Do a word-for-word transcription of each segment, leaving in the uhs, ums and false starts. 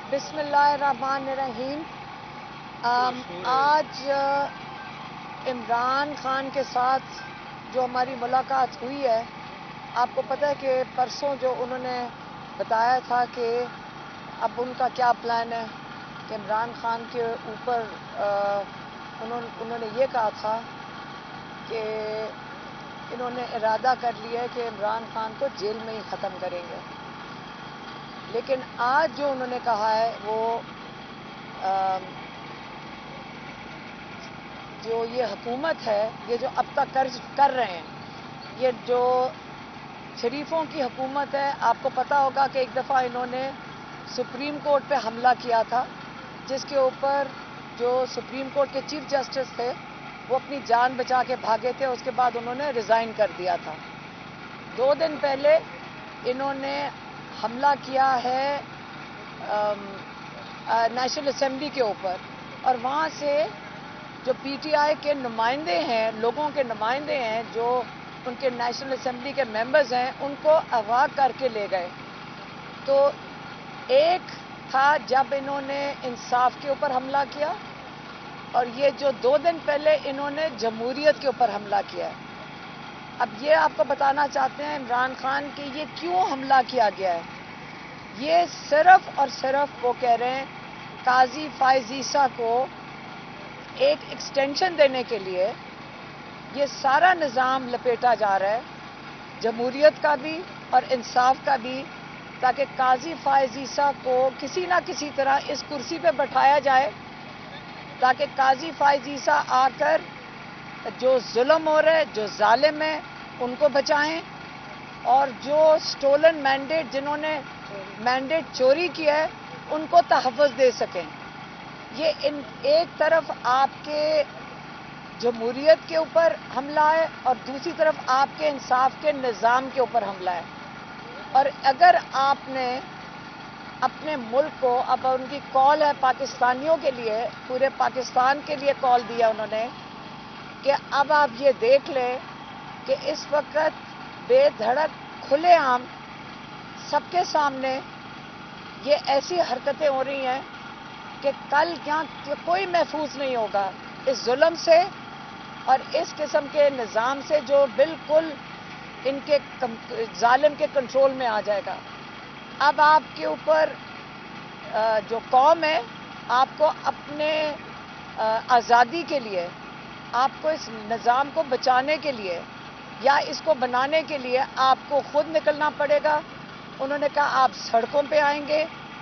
बिस्मिल्लाहिर्रहमानिर्रहीम। आज इमरान खान के साथ जो हमारी मुलाकात हुई है, आपको पता है कि परसों जो उन्होंने बताया था कि अब उनका क्या प्लान है कि इमरान खान के ऊपर उन्होंने उन्होंने ये कहा था कि इन्होंने इरादा कर लिया है कि इमरान खान को जेल में ही ख़त्म करेंगे। लेकिन आज जो उन्होंने कहा है वो आ, जो ये हुकूमत है, ये जो अब तक कर कर रहे हैं, ये जो शरीफों की हुकूमत है। आपको पता होगा कि एक दफ़ा इन्होंने सुप्रीम कोर्ट पे हमला किया था, जिसके ऊपर जो सुप्रीम कोर्ट के चीफ जस्टिस थे वो अपनी जान बचा के भागे थे। उसके बाद उन्होंने रिज़ाइन कर दिया था। दो दिन पहले इन्होंने हमला किया है नेशनल असेंबली के ऊपर, और वहाँ से जो पीटीआई के नुमाइंदे हैं, लोगों के नुमाइंदे हैं, जो उनके नेशनल असेंबली के मेंबर्स हैं, उनको अगवा करके ले गए। तो एक था जब इन्होंने इंसाफ के ऊपर हमला किया, और ये जो दो दिन पहले इन्होंने जमहूरियत के ऊपर हमला किया है। अब ये आपको बताना चाहते हैं इमरान खान कि ये क्यों हमला किया गया है। ये सिर्फ और सिर्फ वो कह रहे हैं काजी फायज ईसा को एक एक्सटेंशन देने के लिए ये सारा निज़ाम लपेटा जा रहा है, जमहूरियत का भी और इंसाफ का भी, ताकि काजी फायज ईसा को किसी ना किसी तरह इस कुर्सी पे बैठाया जाए, ताकि काजी फायज ईसा आकर जो जुल्म हो रहा है, जो जालिम है, उनको बचाएं, और जो स्टोलन मैंडेट, जिन्होंने मैंडेट चोरी किया है, उनको तहफ़्फ़ुज़ दे सकें। ये इन एक तरफ आपके जमहूरियत के ऊपर हमला है और दूसरी तरफ आपके इंसाफ के निज़ाम के ऊपर हमला है। और अगर आपने अपने मुल्क को, अब उनकी कॉल है पाकिस्तानियों के लिए, पूरे पाकिस्तान के लिए कॉल दिया उन्होंने कि अब आप ये देख लें कि इस वक्त बेधड़क खुलेआम सबके सामने ये ऐसी हरकतें हो रही हैं कि कल क्या कोई महफूज नहीं होगा इस जुल्म से और इस किस्म के निज़ाम से, जो बिल्कुल इनके जालिम के कंट्रोल में आ जाएगा। अब आपके ऊपर जो कौम है, आपको अपने आज़ादी के लिए, आपको इस निज़ाम को बचाने के लिए या इसको बनाने के लिए आपको खुद निकलना पड़ेगा। उन्होंने कहा आप सड़कों पे आएंगे,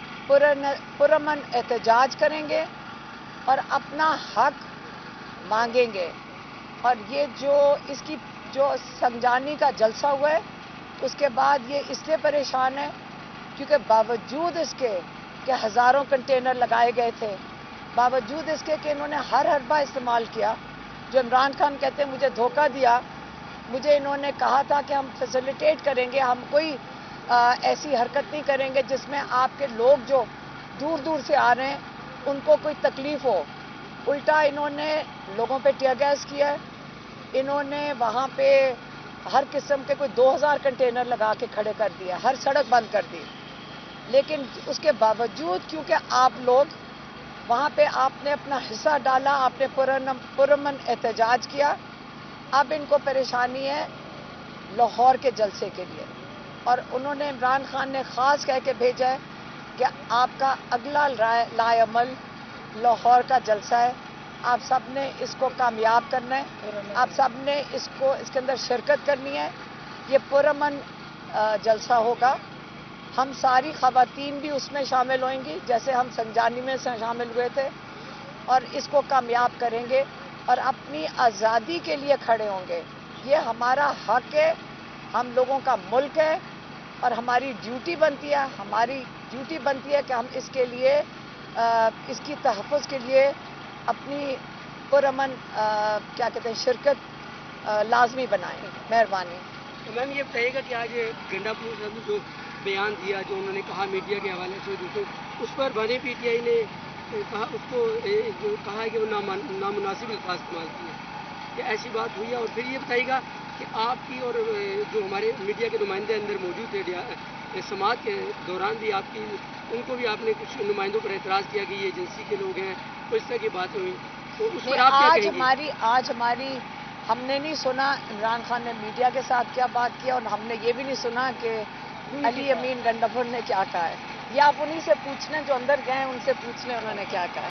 पुरअमन एहतजाज करेंगे और अपना हक मांगेंगे। और ये जो इसकी जो संजानी का जलसा हुआ है, उसके बाद ये इसलिए परेशान है क्योंकि बावजूद इसके कि हज़ारों कंटेनर लगाए गए थे, बावजूद इसके कि इन्होंने हर हरबा इस्तेमाल किया। जो इमरान खान कहते हैं मुझे धोखा दिया, मुझे इन्होंने कहा था कि हम फैसिलिटेट करेंगे, हम कोई आ, ऐसी हरकत नहीं करेंगे जिसमें आपके लोग जो दूर दूर से आ रहे हैं उनको कोई तकलीफ हो। उल्टा इन्होंने लोगों पे टियर गैस किया है। इन्होंने वहाँ पे हर किस्म के कोई दो हज़ार कंटेनर लगा के खड़े कर दिया, हर सड़क बंद कर दी। लेकिन उसके बावजूद क्योंकि आप लोग वहाँ पे आपने अपना हिस्सा डाला, आपने पुरअमन एहतजाज किया, अब इनको परेशानी है लाहौर के जलसे के लिए। और उन्होंने, इमरान खान ने ख़ास कह के भेजा है कि आपका अगला लाएअमल लाहौर का जलसा है, आप सब ने इसको कामयाब करना है, आप सब ने इसको इसके अंदर शिरकत करनी है। ये पुरअमन जलसा होगा, हम सारी ख़वातीन भी उसमें शामिल होंगी जैसे हम संजानी में शामिल हुए थे, और इसको कामयाब करेंगे और अपनी आज़ादी के लिए खड़े होंगे। ये हमारा हक है, हम लोगों का मुल्क है, और हमारी ड्यूटी बनती है हमारी ड्यूटी बनती है कि हम इसके लिए आ, इसकी तहफ़्फ़ुज़ के लिए अपनी पुरअमन क्या कहते हैं शिरकत लाजमी बनाएं। मेहरबानी। तो मैम ये बताइएगा कि आज गंडापुर साहब ने जो बयान दिया, जो उन्होंने कहा मीडिया के हवाले से, दूसरे उस पर बने पीटीआई ने कहा, उसको जो कहा है कि वो नामुनासिब अल्फाज इस्तेमाल किए, कि ऐसी बात हुई है। और फिर ये बताइएगा कि आपकी और जो हमारे मीडिया के नुमाइंदे अंदर मौजूद थे سماعت کے دوران بھی آپ کی ان کو بھی آپ نے کچھ نمائندوں پر اعتراض کیا کہ یہ ایجنسی کے لوگ ہیں، تو اس طرح کی باتیں ہوئی، تو اس پر آپ کیا آج کہیں گے؟ ہماری آج ہماری ہم نے نہیں سنا عمران خان نے میڈیا کے ساتھ کیا بات کیا، اور ہم نے یہ بھی نہیں سنا کہ علی امین گنڈا پور نے کیا کہا ہے. یہ آپ انہی سے پوچھ لیں جو اندر گئے ہیں، ان سے پوچھ لیں انہوں نے کیا کہا ہے.